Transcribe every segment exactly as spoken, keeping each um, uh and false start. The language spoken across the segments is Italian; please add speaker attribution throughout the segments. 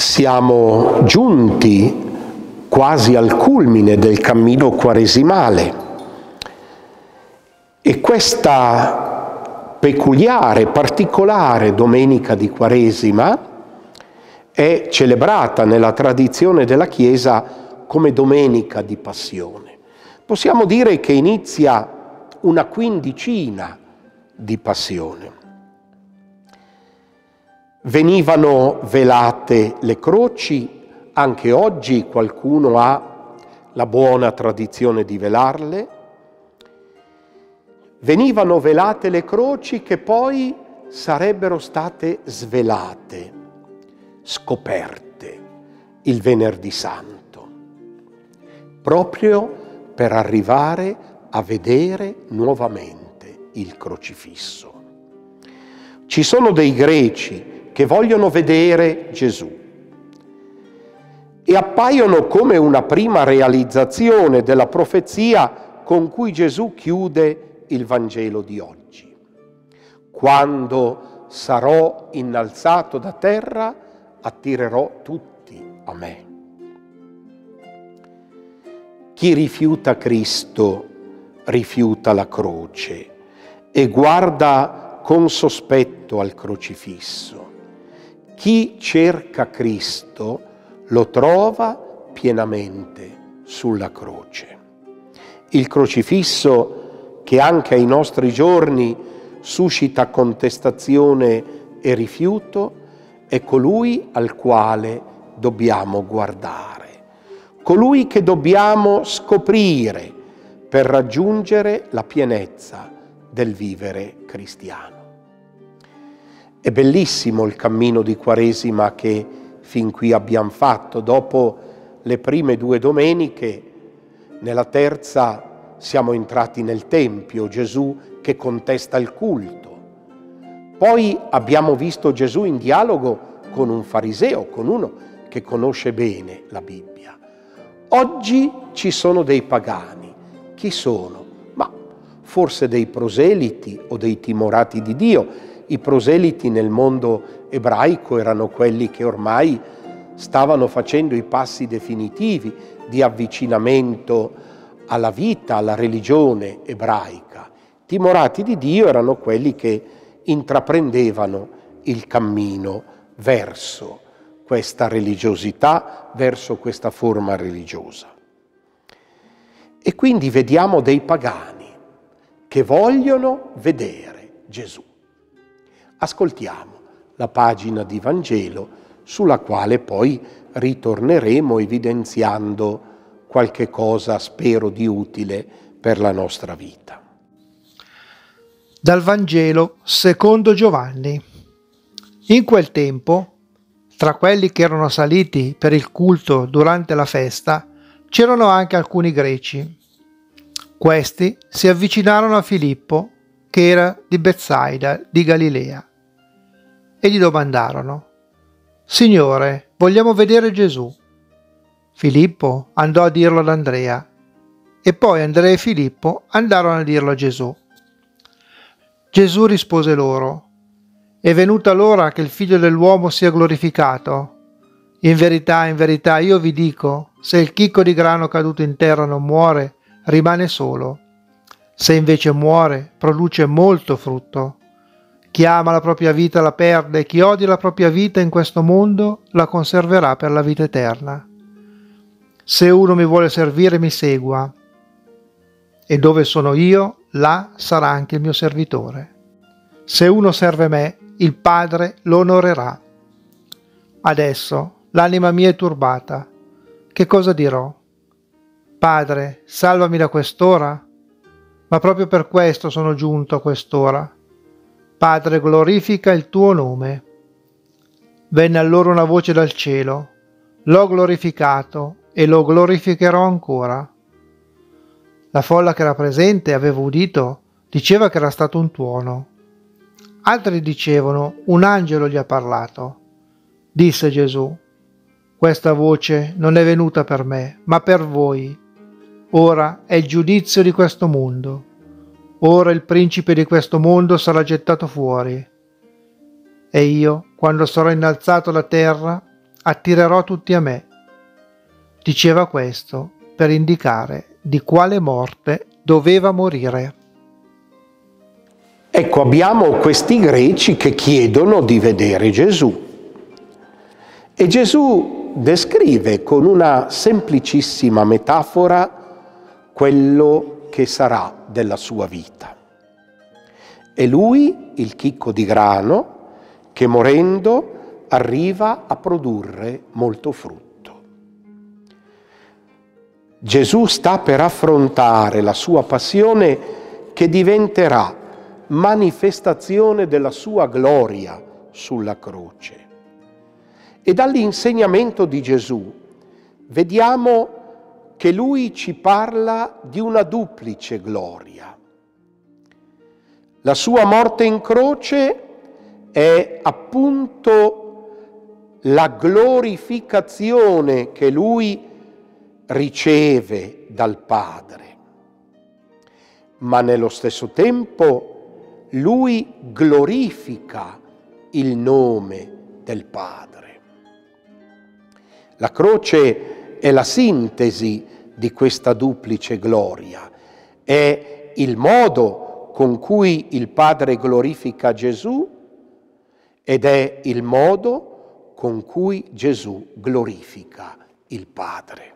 Speaker 1: Siamo giunti quasi al culmine del cammino quaresimale e questa peculiare, particolare domenica di Quaresima è celebrata nella tradizione della Chiesa come domenica di Passione. Possiamo dire che inizia una quindicina di Passione. Venivano velate le croci, anche oggi qualcuno ha la buona tradizione di velarle. Venivano velate le croci che poi sarebbero state svelate, scoperte il Venerdì Santo, proprio per arrivare a vedere nuovamente il crocifisso. Ci sono dei greci che vogliono vedere Gesù e appaiono come una prima realizzazione della profezia con cui Gesù chiude il Vangelo di oggi. Quando sarò innalzato da terra, attirerò tutti a me. Chi rifiuta Cristo rifiuta la croce e guarda con sospetto al crocifisso. Chi cerca Cristo lo trova pienamente sulla croce. Il crocifisso, che anche ai nostri giorni suscita contestazione e rifiuto, è colui al quale dobbiamo guardare, colui che dobbiamo scoprire per raggiungere la pienezza del vivere cristiano. È bellissimo il cammino di Quaresima che fin qui abbiamo fatto. Dopo le prime due domeniche, nella terza siamo entrati nel Tempio, Gesù che contesta il culto. Poi abbiamo visto Gesù in dialogo con un fariseo, con uno che conosce bene la Bibbia. Oggi ci sono dei pagani. Chi sono? Ma forse dei proseliti o dei timorati di Dio. I proseliti nel mondo ebraico erano quelli che ormai stavano facendo i passi definitivi di avvicinamento alla vita, alla religione ebraica. Timorati di Dio erano quelli che intraprendevano il cammino verso questa religiosità, verso questa forma religiosa. E quindi vediamo dei pagani che vogliono vedere Gesù. Ascoltiamo la pagina di Vangelo sulla quale poi ritorneremo evidenziando qualche cosa, spero, di utile per la nostra vita.
Speaker 2: Dal Vangelo secondo Giovanni. In quel tempo, tra quelli che erano saliti per il culto durante la festa, c'erano anche alcuni greci. Questi si avvicinarono a Filippo, che era di Betsaida di Galilea, e gli domandarono: «Signore, vogliamo vedere Gesù». Filippo andò a dirlo ad Andrea, e poi Andrea e Filippo andarono a dirlo a Gesù. Gesù rispose loro: «È venuta l'ora che il Figlio dell'uomo sia glorificato. In verità, in verità, io vi dico, se il chicco di grano caduto in terra non muore, rimane solo. Se invece muore, produce molto frutto. Chi ama la propria vita la perde, chi odia la propria vita in questo mondo la conserverà per la vita eterna. Se uno mi vuole servire, mi segua, e dove sono io, là sarà anche il mio servitore. Se uno serve me, il Padre lo onorerà. Adesso l'anima mia è turbata. Che cosa dirò? Padre, salvami da quest'ora? Ma proprio per questo sono giunto a quest'ora. Padre, glorifica il tuo nome». Venne allora una voce dal cielo: «L'ho glorificato e lo glorificherò ancora». La folla che era presente, aveva udito, diceva che era stato un tuono. Altri dicevano: «Un angelo gli ha parlato». Disse Gesù: «Questa voce non è venuta per me, ma per voi. Ora è il giudizio di questo mondo. Ora il principe di questo mondo sarà gettato fuori. E io, quando sarò innalzato da terra, attirerò tutti a me. Diceva questo per indicare di quale morte doveva morire.
Speaker 1: Ecco, abbiamo questi greci che chiedono di vedere Gesù. E Gesù descrive con una semplicissima metafora quello che sarà della sua vita. È lui il chicco di grano che morendo arriva a produrre molto frutto. Gesù sta per affrontare la sua passione che diventerà manifestazione della sua gloria sulla croce. E dall'insegnamento di Gesù vediamo che lui ci parla di una duplice gloria. La sua morte in croce è appunto la glorificazione che lui riceve dal Padre, ma nello stesso tempo lui glorifica il nome del Padre. La croce è la sintesi di questa duplice gloria, è il modo con cui il Padre glorifica Gesù ed è il modo con cui Gesù glorifica il Padre.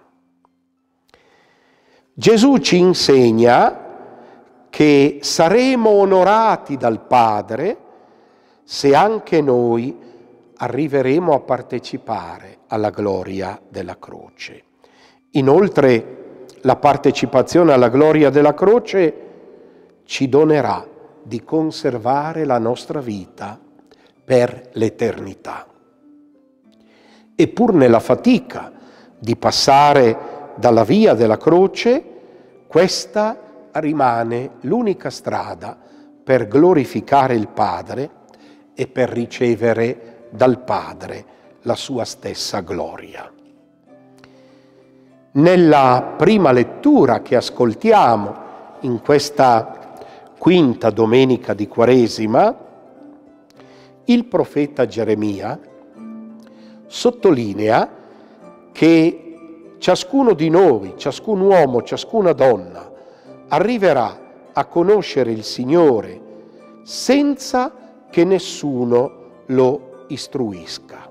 Speaker 1: Gesù ci insegna che saremo onorati dal Padre se anche noi arriveremo a partecipare alla gloria della croce. Inoltre, la partecipazione alla gloria della croce ci donerà di conservare la nostra vita per l'eternità. E pur nella fatica di passare dalla via della croce, questa rimane l'unica strada per glorificare il Padre e per ricevere dal Padre la sua stessa gloria. Nella prima lettura che ascoltiamo in questa quinta domenica di Quaresima, il profeta Geremia sottolinea che ciascuno di noi, ciascun uomo, ciascuna donna arriverà a conoscere il Signore senza che nessuno lo istruisca.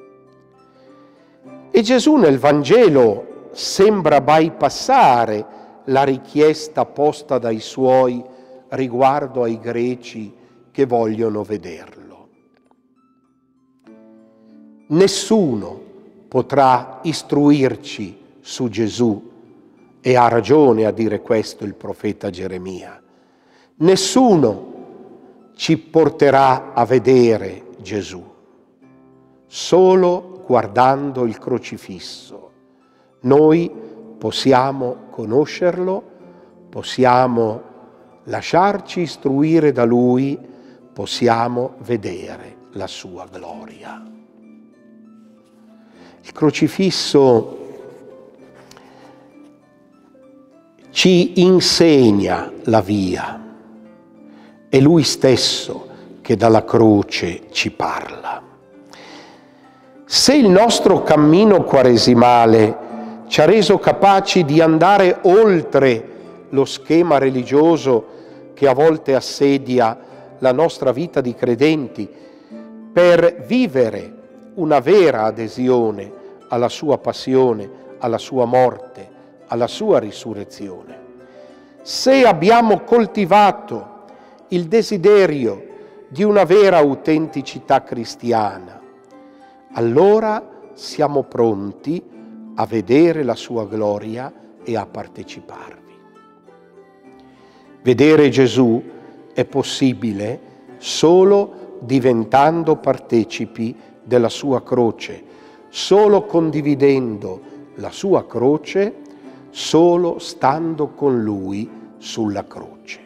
Speaker 1: E Gesù nel Vangelo sembra bypassare la richiesta posta dai suoi riguardo ai greci che vogliono vederlo. Nessuno potrà istruirci su Gesù, e ha ragione a dire questo il profeta Geremia. Nessuno ci porterà a vedere Gesù, solo guardando il crocifisso. Noi possiamo conoscerlo, possiamo lasciarci istruire da Lui, possiamo vedere la sua gloria. Il crocifisso ci insegna la via, è Lui stesso che dalla croce ci parla. Se il nostro cammino quaresimale ci ha reso capaci di andare oltre lo schema religioso che a volte assedia la nostra vita di credenti per vivere una vera adesione alla sua passione, alla sua morte, alla sua risurrezione, se abbiamo coltivato il desiderio di una vera autenticità cristiana, allora siamo pronti a vedere la sua gloria e a parteciparvi. Vedere Gesù è possibile solo diventando partecipi della sua croce, solo condividendo la sua croce, solo stando con Lui sulla croce.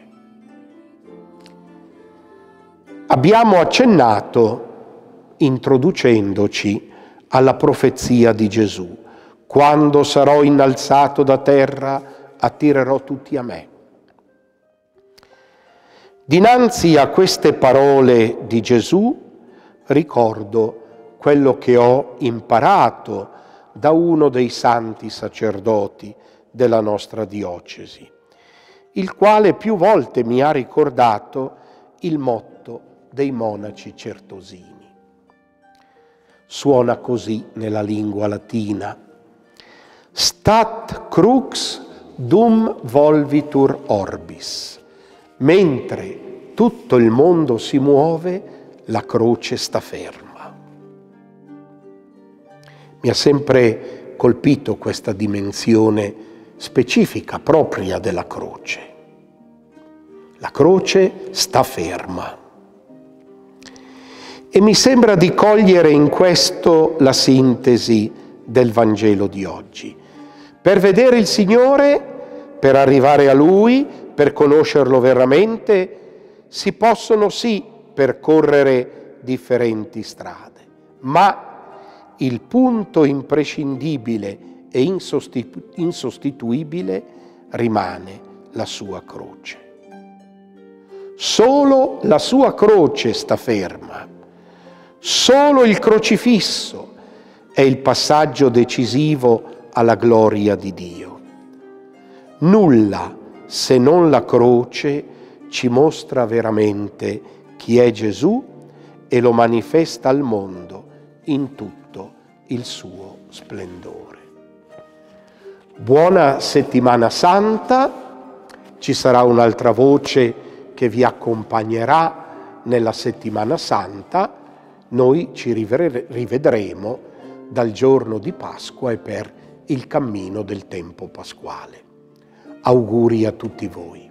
Speaker 1: Abbiamo accennato, introducendoci, alla profezia di Gesù. Quando sarò innalzato da terra, attirerò tutti a me. Dinanzi a queste parole di Gesù, ricordo quello che ho imparato da uno dei santi sacerdoti della nostra diocesi, il quale più volte mi ha ricordato il motto dei monaci certosini. Suona così nella lingua latina: Stat crux dum volvitur orbis. Mentre tutto il mondo si muove, la croce sta ferma. Mi ha sempre colpito questa dimensione specifica, propria della croce. La croce sta ferma. E mi sembra di cogliere in questo la sintesi del Vangelo di oggi. Per vedere il Signore, per arrivare a Lui, per conoscerlo veramente, si possono sì percorrere differenti strade, ma il punto imprescindibile e insostitu- insostituibile rimane la sua croce. Solo la sua croce sta ferma, solo il crocifisso è il passaggio decisivo alla gloria di Dio. Nulla se non la croce ci mostra veramente chi è Gesù e lo manifesta al mondo in tutto il suo splendore. Buona settimana santa, ci sarà un'altra voce che vi accompagnerà nella settimana santa, noi ci rivedremo dal giorno di Pasqua e per il cammino del tempo pasquale. Auguri a tutti voi.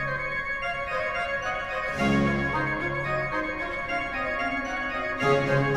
Speaker 1: Thank you.